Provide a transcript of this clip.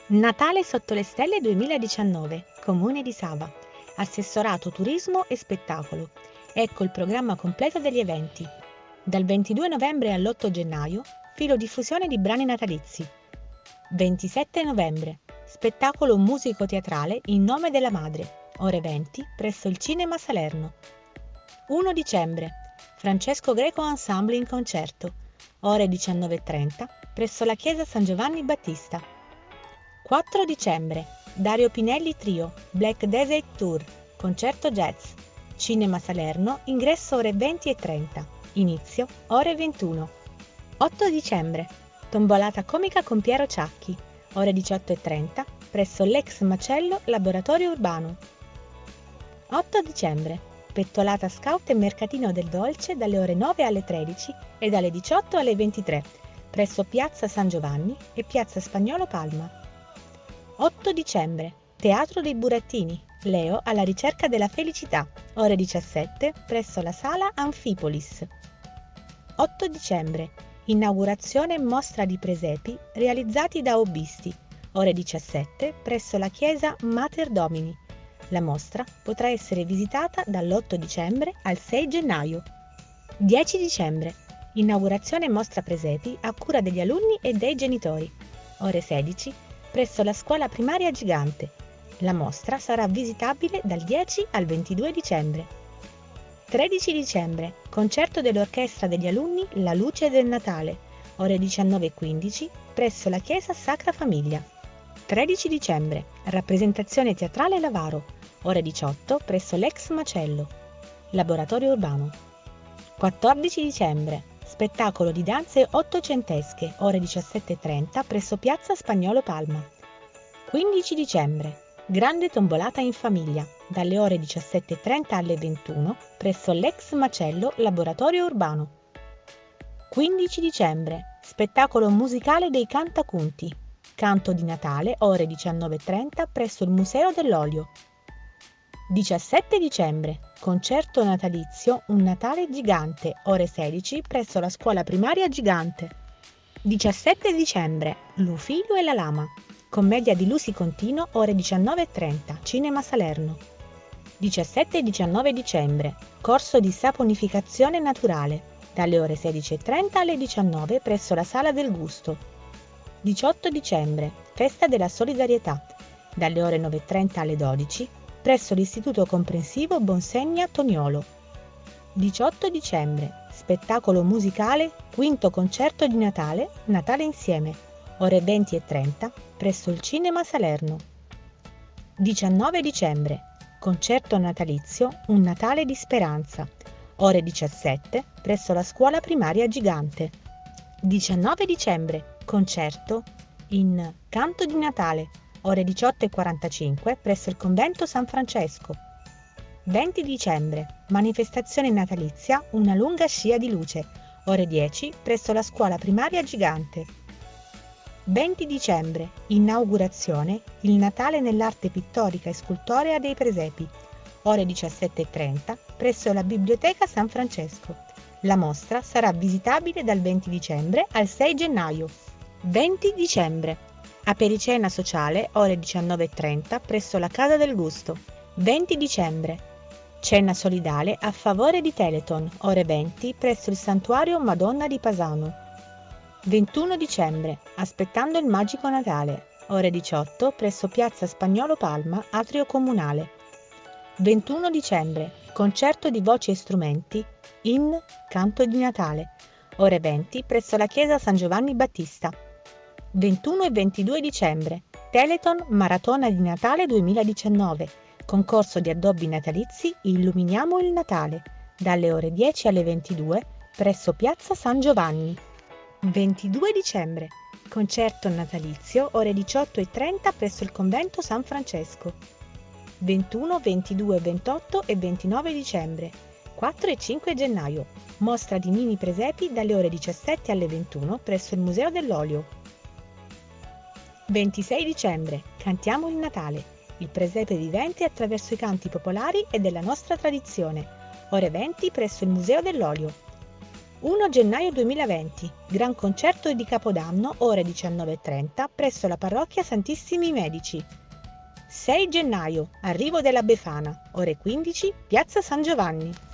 Natale sotto le stelle 2019, Comune di Sava, Assessorato Turismo e Spettacolo. Ecco il programma completo degli eventi. Dal 22 novembre all'8 gennaio, filodiffusione di brani natalizi. 27 novembre, spettacolo musico-teatrale in nome della madre, ore 20, presso il Cinema Salerno. 1 dicembre, Francesco Greco Ensemble in concerto, ore 19:30, presso la Chiesa San Giovanni Battista. 4 dicembre, Dario Pinelli Trio, Black Desert Tour, concerto jazz, Cinema Salerno, ingresso ore 20:30, inizio ore 21. 8 dicembre, tombolata comica con Piero Ciacchi, ore 18:30, presso l'ex macello Laboratorio Urbano. 8 dicembre, pettolata scout e mercatino del dolce dalle ore 9 alle 13 e dalle 18 alle 23, presso Piazza San Giovanni e Piazza Spagnolo Palma. 8 dicembre, Teatro dei Burattini, Leo alla ricerca della felicità, ore 17, presso la Sala Anfipolis. 8 dicembre, inaugurazione mostra di presepi realizzati da hobbisti, ore 17, presso la chiesa Mater Domini. La mostra potrà essere visitata dall'8 dicembre al 6 gennaio. 10 dicembre, inaugurazione mostra presepi a cura degli alunni e dei genitori, ore 16, presso la scuola primaria Gigante. La mostra sarà visitabile dal 10 al 22 dicembre. 13 dicembre, concerto dell'orchestra degli alunni La Luce del Natale, ore 19:15, presso la chiesa Sacra Famiglia. 13 dicembre, rappresentazione teatrale Lavaro, ore 18, presso l'ex macello, Laboratorio Urbano. 14 dicembre, spettacolo di danze ottocentesche, ore 17:30, presso Piazza Spagnolo Palma. 15 dicembre, grande tombolata in famiglia, dalle ore 17:30 alle 21, presso l'ex macello Laboratorio Urbano. 15 dicembre, spettacolo musicale dei Cantacunti, canto di Natale, ore 19:30, presso il Museo dell'Olio. 17 dicembre, concerto natalizio Un Natale Gigante, ore 16, presso la scuola primaria Gigante. 17 dicembre, Lufilo e la Lama, commedia di Lusi Contino, ore 19:30, Cinema Salerno. 17 e 19 dicembre, corso di saponificazione naturale, dalle ore 16:30 alle 19 presso la Sala del Gusto. 18 dicembre, festa della solidarietà, dalle ore 9:30 alle 12, presso l'Istituto Comprensivo Bonsegna Toniolo. 18 dicembre, spettacolo musicale Quinto concerto di Natale, Natale insieme, ore 20:30, presso il Cinema Salerno. 19 dicembre, concerto natalizio Un Natale di Speranza, ore 17, presso la scuola primaria Gigante. 19 dicembre, concerto in Canto di Natale, ore 18:45, presso il convento San Francesco. 20 dicembre, manifestazione natalizia Una lunga scia di luce, ore 10, presso la scuola primaria Gigante. 20 dicembre, inaugurazione Il Natale nell'arte pittorica e scultorea dei presepi, ore 17:30, presso la Biblioteca San Francesco. La mostra sarà visitabile dal 20 dicembre al 6 gennaio. 20 dicembre, apericena sociale, ore 19:30, presso la Casa del Gusto. 20 dicembre, cena solidale a favore di Telethon, ore 20, presso il Santuario Madonna di Pasano. 21 dicembre, aspettando il magico Natale, ore 18, presso Piazza Spagnolo Palma, atrio comunale. 21 dicembre, concerto di voci e strumenti in Canto di Natale, ore 20, presso la Chiesa San Giovanni Battista. 21 e 22 dicembre, Telethon Maratona di Natale 2019, concorso di addobbi natalizi Illuminiamo il Natale, dalle ore 10 alle 22, presso Piazza San Giovanni. 22 dicembre, concerto natalizio, ore 18:30, presso il convento San Francesco. 21, 22, 28 e 29 dicembre, 4 e 5 gennaio, mostra di mini presepi dalle ore 17 alle 21, presso il Museo dell'Olio. 26 dicembre, cantiamo il Natale, il presepe vivente attraverso i canti popolari e della nostra tradizione, ore 20 presso il Museo dell'Olio. 1 gennaio 2020, Gran Concerto di Capodanno, ore 19:30, presso la parrocchia Santissimi Medici. 6 gennaio, Arrivo della Befana, ore 15, Piazza San Giovanni.